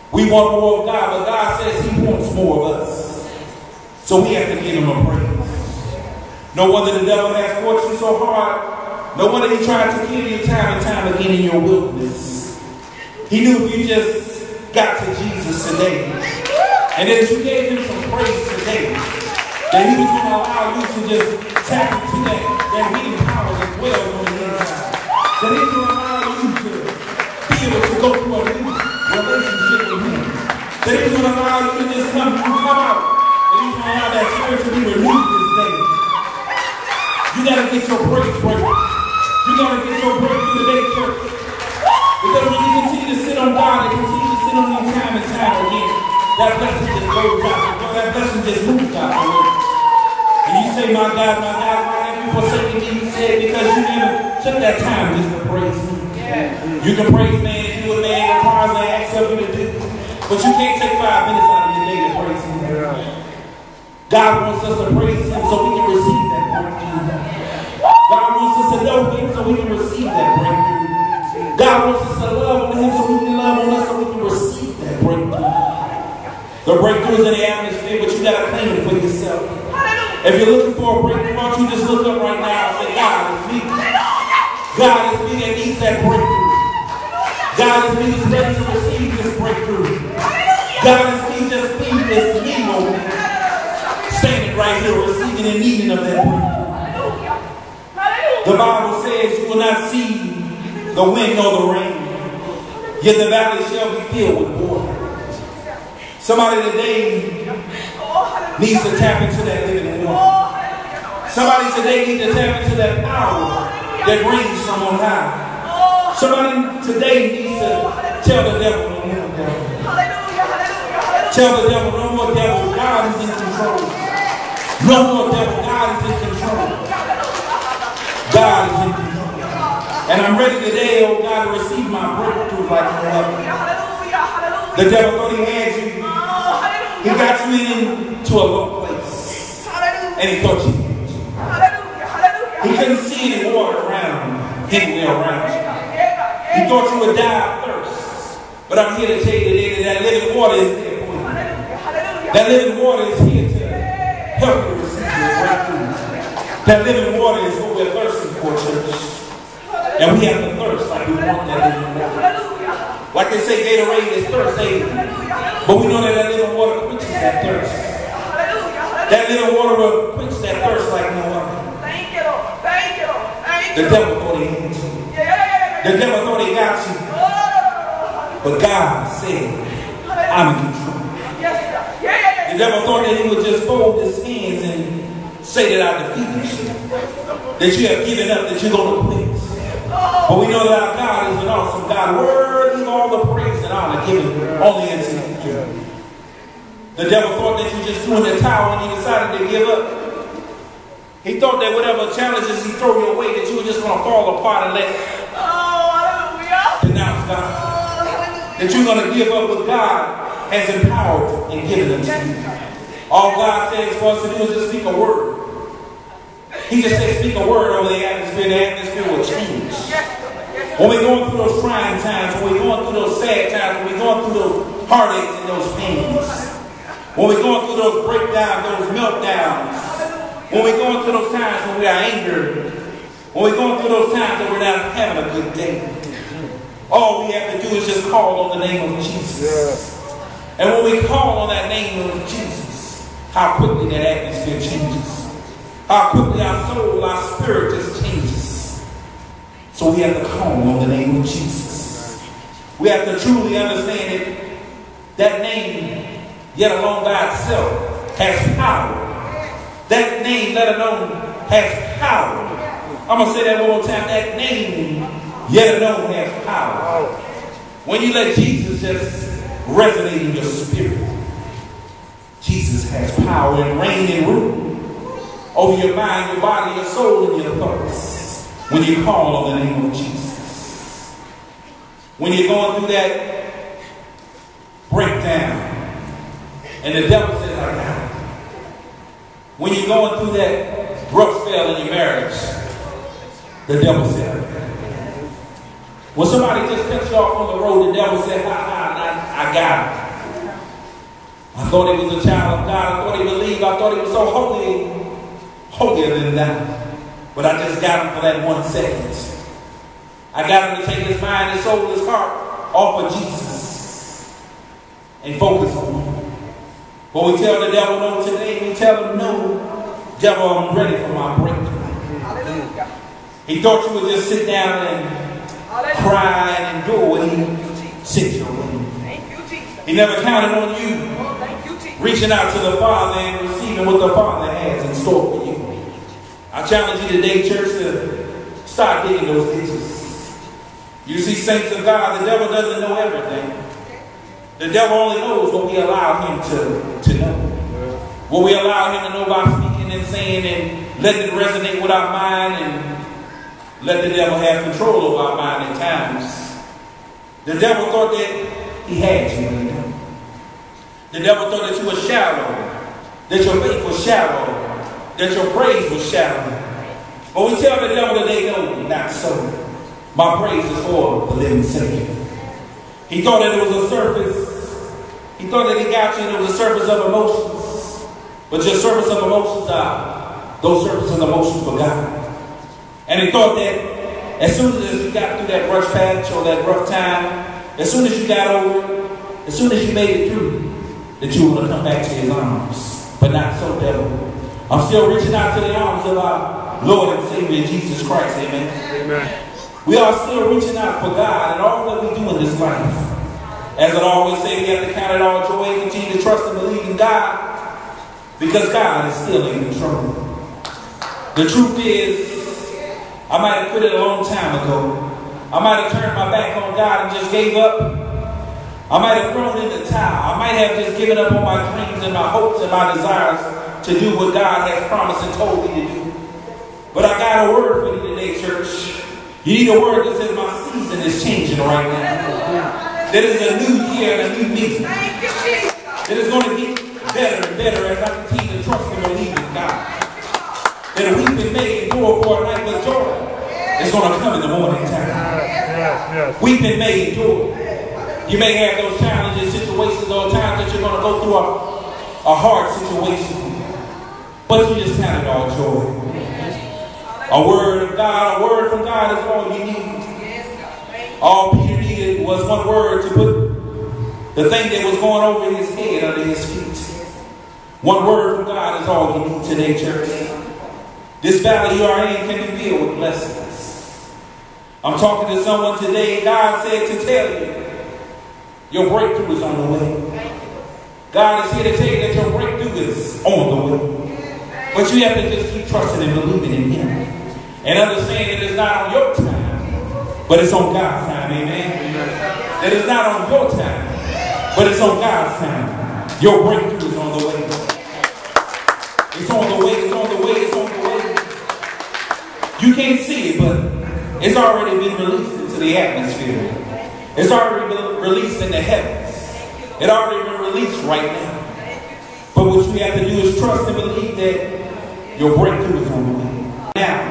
We want more of God, but God says he wants more of us. So we have to give him a praise. No wonder the devil has fought you so hard. No wonder he tried to kill you time and time again in your wilderness. He knew if you just got to Jesus today, and then if you gave him some praise today, that he was going to allow you to just tap into that healing power as well on the inside. That he's going to allow you to be able to go through a new relationship with him. That he's going to allow you to just come out. And he's going to allow that spirit to be renewed this day. You got to get your praise break. You got to get your breakthrough today, church. Because when you continue to sit on God and continue to sit on him time and time again, that blessing just goes out. That blessing just moves out. And you say, my God, why have you forsaken me? He said, because you never took that time just to praise me. You can praise man and do what man requires and asks of you to do. But you can't take 5 minutes out of your day to praise him. God wants us to praise him so we can receive that breakthrough. God wants us to know him so we can receive that breakthrough. God wants us to love on him so we can love on us so we can receive that breakthrough. The breakthrough is in the atmosphere, but you got to claim it for yourself. If you're looking for a breakthrough, why don't you just look up right now and say, God is me. God is me that needs that breakthrough. God is me that's ready to receive this breakthrough. God is me just need this me moment. Standing right here, receiving and needing of that breakthrough. The Bible says you will not see the wind nor the rain, yet the valley shall be filled with water. Somebody today needs to tap into that living water. Somebody today needs to tap into that power that brings from on high. Somebody today needs to tell the devil no more devil. Tell the devil no more devil. God is in control. No more devil. God is in control. God is in control. And I'm ready today, oh God, to receive my breakthrough like no other. The devil thought he had you. He got you into a low place. And he thought you did. He couldn't see any water anywhere around you. He thought you would die of thirst. But I'm here to tell you today that living water is there for you. That living water is here to help you receive your breakthrough. That living water is what we're thirsting for, church. And we have to thirst like we want that living water. Like they say, Gatorade is thirst aid. But we know that living water quenches that thirst. That living water will quench that thirst like no other. Thank you, Lord. Thank you, Lord. The devil thought he had you. The devil thought he got you. But God said, I'm in control. The devil thought that he would just fold his hands and say that I defeated you. That you have given up, that you're going to quit. But we know that our God is an awesome God, worthy of all the praise and honor given only unto him. The devil thought that you just threw in the towel and you decided to give up. He thought that whatever challenges he threw your way, that you were just going to fall apart and let denounce God. That you're going to give up what God has empowered and given unto you. All God says for us to do is just speak a word. He just said, speak a word over the atmosphere will change. When we're going through those trying times, when we're going through those sad times, when we're going through those heartaches and those pains, when we're going through those breakdowns, those meltdowns, when we're going through those times when we are angered, when we're going through those times that we're not having a good day, all we have to do is just call on the name of Jesus. And when we call on that name of Jesus, how quickly that atmosphere changes. How quickly our soul, our spirit just changes. So we have to call on the name of Jesus. We have to truly understand that that name, yet alone by itself, has power. That name, let alone, has power. I'm going to say that one more time. That name, yet alone, has power. When you let Jesus just resonate in your spirit, Jesus has power and reign and rule over your mind, your body, your soul, and your thoughts when you call on the name of Jesus. When you're going through that breakdown and the devil says, I got it. When you're going through that rough spell in your marriage, the devil said, I got it. When somebody just cuts you off on the road, the devil said, I I got him. I thought he was a child of God. I thought he believed. I thought he was so holy, holier than thou. But I just got him for that 1 second. I got him to take his mind, his soul, his heart off of Jesus and focus on him. But we tell the devil no today. We tell him no. Devil, I'm ready for my breakthrough. Hallelujah. He thought you would just sit down and cry and endure what he sent your way. Thank you, Jesus. He never counted on you Oh, thank you, Jesus. reaching out to the Father and receiving what the Father has in store for you. I challenge you today, church, to start digging those ditches. You see, saints of God, the devil doesn't know everything. The devil only knows what we allow him to know. What we allow him to know by speaking and saying and letting it resonate with our mind and let the devil have control over our mind at times. The devil thought that he had you. The devil thought that you were shallow, that your faith was shallow, that your praise was shallow. But we tell the devil today, no, not so. My praise is for the living Savior. He thought that it was a surface. He thought that he got you and it was a surface of emotions. But your surface of emotions are those surface of emotions for God. And he thought that as soon as you got through that rough patch or that rough time, as soon as you got over it, as soon as you made it through, that you were going to come back to his arms. But not so, devil. I'm still reaching out to the arms of our Lord and Savior Jesus Christ. Amen. Amen. We are still reaching out for God and all that we do in this life. As I always say, we have to count it all joy and continue to trust and believe in God because God is still in control. The truth is, I might have quit it a long time ago. I might have turned my back on God and just gave up. I might have thrown in the towel. I might have just given up on my dreams and my hopes and my desires to do what God has promised and told me to do. But I got a word for you today, church. You need a word that says my season is changing right now. That is a new year and a new me. Thank you, Jesus. That is going to get better and better as I continue to trust and believe in God. That a weeping may endure for a night, but joy is going to come in the morning time. Yes. Weeping may endure. You may have those challenges, situations, or times that you're going to go through a hard situation. But you just count it all joy. A word of God, a word from God is all you need. All Peter needed was one word to put the thing that was going over his head under his feet. One word from God is all you need today, church. This valley you are in can be filled with blessings. I'm talking to someone today. God said to tell you, your breakthrough is on the way. God is here to tell you that your breakthrough is on the way. But you have to just keep trusting and believing in him. And understand that it's not on your time, but it's on God's time. Amen. That it's not on your time, but it's on God's time. Your breakthrough is on the way. It's on the way, it's on the way, it's on the way. You can't see it, but it's already been released into the atmosphere. It's already been released in the heavens. It already been released right now. But what you have to do is trust and believe that your breakthrough is on the way. Now,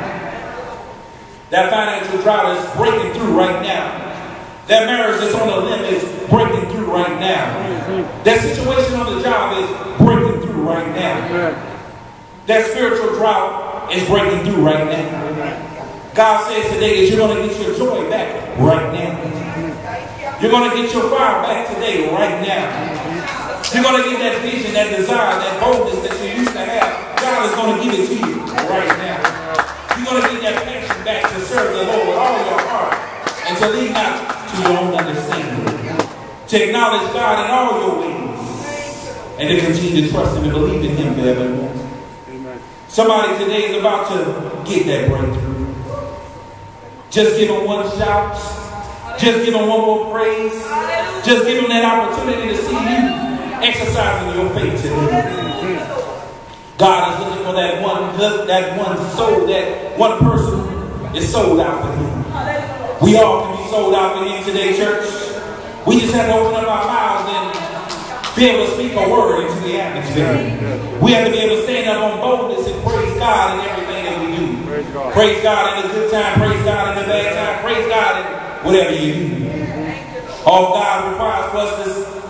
that financial drought is breaking through right now. That marriage that's on the limb is breaking through right now. That situation on the job is breaking through right now. That spiritual drought is breaking through right now. God says today that you're going to get your joy back right now. You're going to get your fire back today right now. You're going to get that vision, that desire, that boldness that you used to have. God is going to give it to you right now. You're going to get that passion back to serve the Lord with all your heart and to lean not to your own understanding. To acknowledge God in all your ways and to continue to trust Him and believe in Him forevermore. Somebody today is about to get that breakthrough. Just give Him one shout. Just give Him one more praise. Just give Him that opportunity to see you exercising your faith today. God is looking for that one soul, that one person is sold out for Him. We all can be sold out for Him today, church. We just have to open up our mouths and be able to speak a word into the atmosphere. We have to be able to stand up on boldness and praise God in everything that we do. Praise God in the good time, praise God in the bad time, praise God in whatever you do. All God requires for us is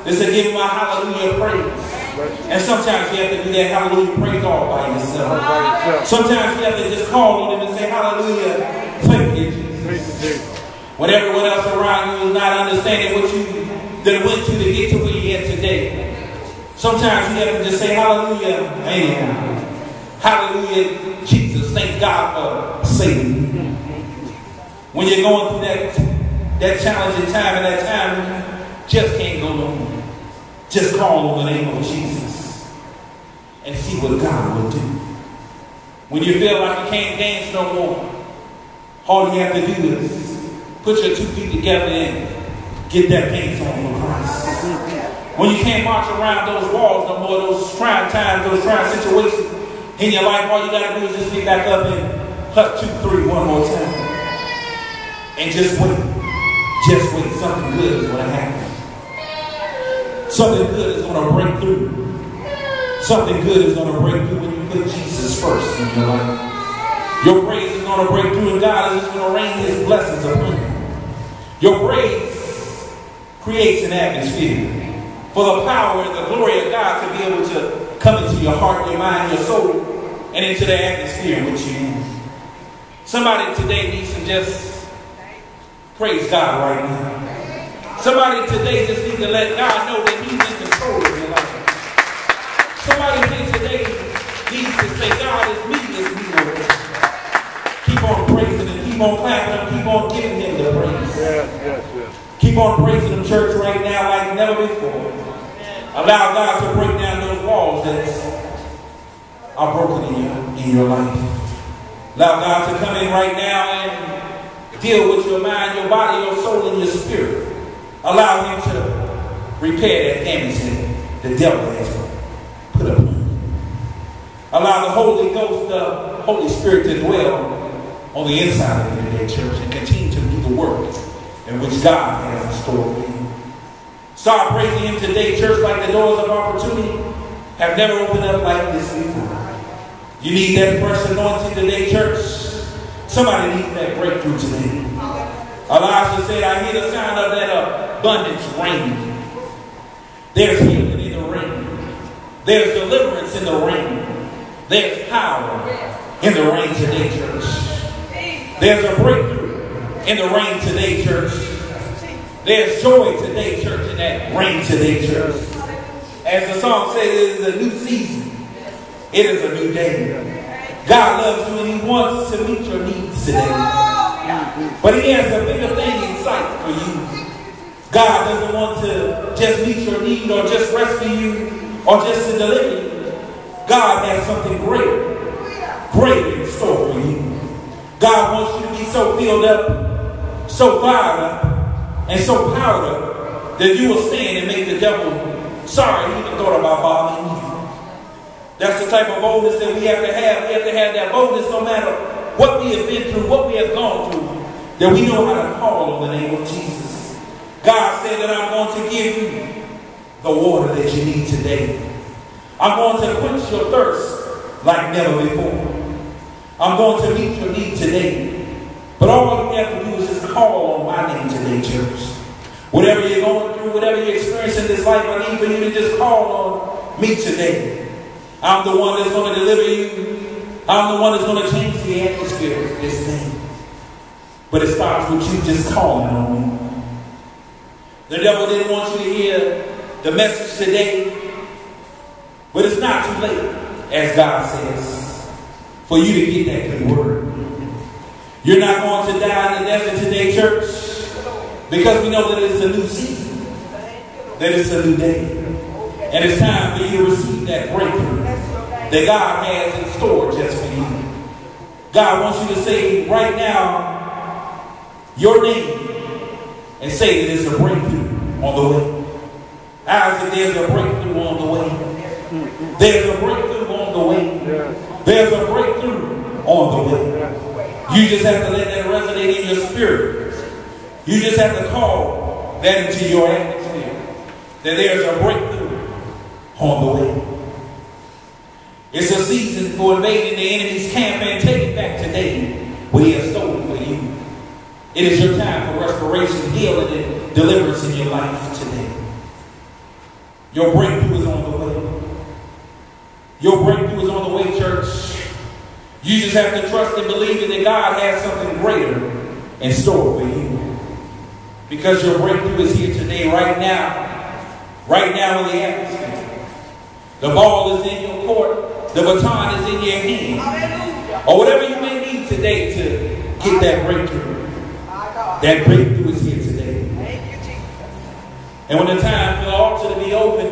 It's to give him a hallelujah praise. And sometimes you have to do that hallelujah praise all by yourself. Sometimes you have to just call on him and say, hallelujah, thank you, Jesus. When everyone else around you is not understanding what you that went to get to where you're at today. Sometimes you have to just say, hallelujah, amen. Hallelujah, Jesus. Thank God for saving you. When you're going through that challenging time and that time, you just can't go no more. Just call on the name of Jesus and see what God will do. When you feel like you can't dance no more, all you have to do is put your 2 feet together and get that dance on for Christ. When you can't march around those walls no more, those trying times, those trying situations in your life, all you got to do is just get back up and hut 2, 3 one more time. And just wait. Just wait. Something good is going to happen. Something good is going to break through. Something good is going to break through when you put Jesus first in your life. Your praise is going to break through and God is just going to rain his blessings upon you. Your praise creates an atmosphere for the power and the glory of God to be able to come into your heart, your mind, your soul, and into the atmosphere in which you are. Somebody today needs to just praise God right now. Somebody today just needs to let God know that he's in control of your life. Somebody today needs to say, God is me, Lord. Keep on praising him, keep on clapping him, keep on giving him the praise. Yes. Keep on praising him, church, right now like never before. Allow God to break down those walls that are broken in your life. Allow God to come in right now and deal with your mind, your body, your soul, and your spirit. Allow him to repair that damage that the devil has put upon you. Allow the Holy Ghost, the Holy Spirit to dwell on the inside of you today, church, and continue to do the work in which God has in store for you. Start praising him today, church, like the doors of opportunity have never opened up like this before. You need that fresh anointing today, church. Somebody needs that breakthrough today. Elijah said, I hear the sound of that abundance rain. There's healing in the rain. There's deliverance in the rain. There's power in the rain today, church. There's a breakthrough in the rain today, church. There's joy today, church, in that rain today, church. As the song says, it is a new season. It is a new day. God loves you and he wants to meet your needs today. But he has a bigger thing in sight for you. God doesn't want to just meet your need or just rescue you or just to deliver you. God has something great in store for you. God wants you to be so filled up, so fired up, and so powered up that you will stand and make the devil sorry he even thought about bothering you. That's the type of boldness that we have to have. We have to have that boldness no matter what we have been through, what we have gone through, that we know how to call on the name of Jesus. God said that I'm going to give you the water that you need today. I'm going to quench your thirst like never before. I'm going to meet your need today. But all you have to do is just call on my name today, church. Whatever you're going through, whatever you're experiencing in this life, I need for you to just call on me today. I'm the one that's going to deliver you. I'm the one that's going to change the atmosphere of this thing. But it starts with you just calling on me. The devil didn't want you to hear the message today. But it's not too late, as God says, for you to get that good word. You're not going to die in the desert today, church, because we know that it's a new season, that it's a new day. And it's time for you to receive that breakthrough that God has in store just for you. God wants you to say right now your name and say that it's a breakthrough on the way. Isaac, there's a breakthrough on the way. There's a breakthrough on the way. There's a breakthrough on the way. You just have to let that resonate in your spirit. You just have to call that into your atmosphere, that there's a breakthrough on the way. It's a season for invading the enemy's camp and taking back today what he has stolen for you. It is your time for restoration, healing, and deliverance in your life today. Your breakthrough is on the way. Your breakthrough is on the way, church. You just have to trust and believe that God has something greater in store for you. Because your breakthrough is here today, right now. Right now in the atmosphere. The ball is in your court. The baton is in your hand. Hallelujah. Or whatever you may need today to get that breakthrough. My God. That breakthrough is here today. Thank you, Jesus. And when the time for the altar to be open,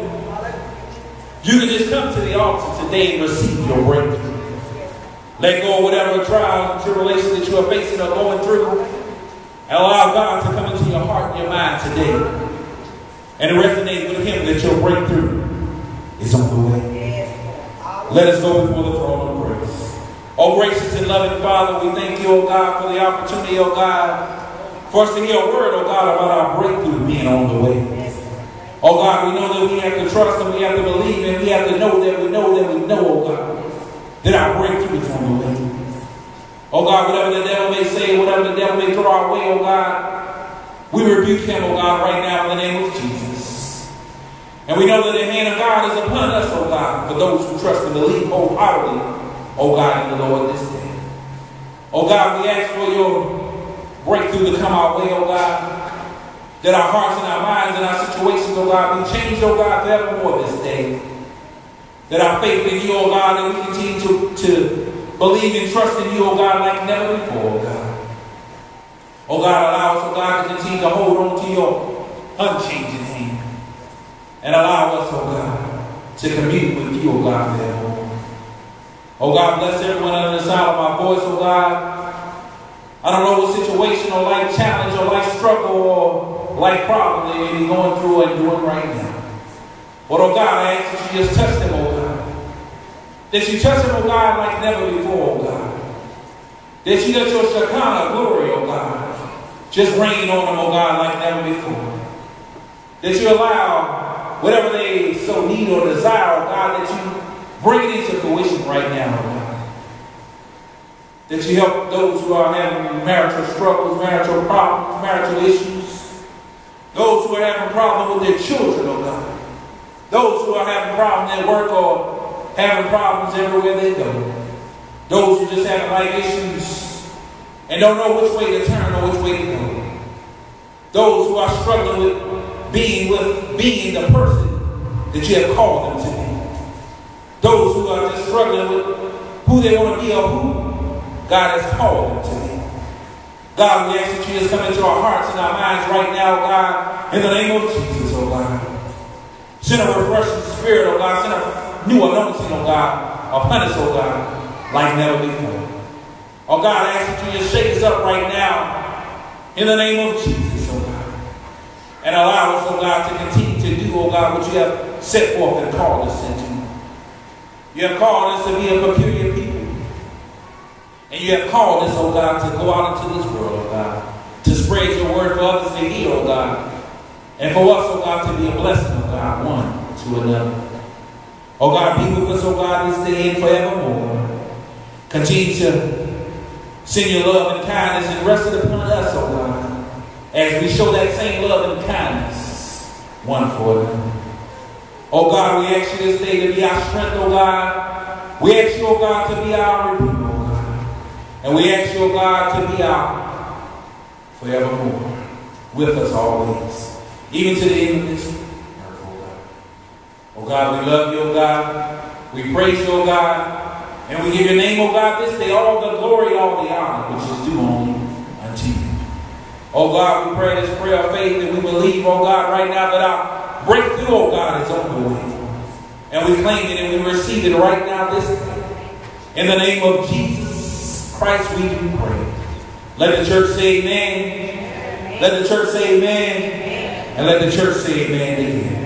you can just come to the altar today and receive your breakthrough. Let go of whatever trials and tribulations that you are facing or going through. And allow God to come into your heart and your mind today. And resonate with Him that your breakthrough is on the way. Let us go before the throne of grace. Oh, gracious and loving Father, we thank you, oh God, for the opportunity, oh God, for us to hear a word, oh God, about our breakthrough being on the way. Oh God, we know that we have to trust and we have to believe and we have to know that we know that we know, oh God, that our breakthrough is on the way. Oh God, whatever the devil may say, whatever the devil may throw our way, oh God, we rebuke him, oh God, right now in the name of Jesus. And we know that the hand of God is upon us, oh God, for those who trust and believe wholeheartedly, oh God, in the Lord this day. Oh God, we ask for your breakthrough to come our way, oh God, that our hearts and our minds and our situations, oh God, be changed, oh God, forevermore this day. That our faith in you, oh God, that we continue to believe and trust in you, oh God, like never before, oh God. Oh God, allow us, oh God, to continue to hold on to your unchanging hand. And allow us, oh God, to commune with you, oh God, forevermore. Oh God, bless everyone under the sound of my voice, oh God. I don't know what situation or life challenge or life struggle or life problem they may be going through and doing right now. But oh God, I ask that you just touch them, oh God. That you touch them, oh God, like never before, oh God. That you let your Shekinah glory, oh God, just rain on them, oh God, like never before. That you allow whatever they so need or desire, oh God, that you bring it into fruition right now, oh God. That you help those who are having marital struggles, marital problems, marital issues. Those who are having problems with their children, oh God. Those who are having problems at work or having problems everywhere they go. Those who just have life issues and don't know which way to turn or which way to go. Those who are struggling with being the person that you have called them to be. Those who are just struggling with who they want to be or who God has called them to be. God, we ask that you just come into our hearts and our minds right now, God, in the name of Jesus, oh God. Send a refreshing spirit, oh God. Send a new anointing, oh God, upon us, oh God, like never before. Oh God, I ask that you just shake us up right now in the name of Jesus, oh God. And allow us, oh God, to continue to do, oh God, what you have set forth and called us into. You have called us to be a peculiar people. And you have called us, oh God, to go out into this world, oh God, to spread your word for others to hear, oh God. And for us, oh God, to be a blessing, oh God, one to another. Oh God, be with us, oh God, this day and forevermore. Continue to send your love and kindness and rest it upon us, oh God, as we show that same love and kindness one for another. Oh God, we ask you this day to be our strength, oh God. We ask you, oh God, to be our redeemer, oh God. And we ask you, oh God, to be our forevermore with us always. Even to the end of this earth, oh God. Oh God, we love you, oh God. We praise you, oh God. And we give your name, oh God, this day, all the glory, all the honor, which is due only unto you. Oh God, we pray this prayer of faith that we believe, oh God, right now that our breakthrough, oh God, is on the way. And we claim it and we receive it right now this day. In the name of Jesus Christ, we do pray. Let the church say amen. Let the church say amen. And let the church say amen again.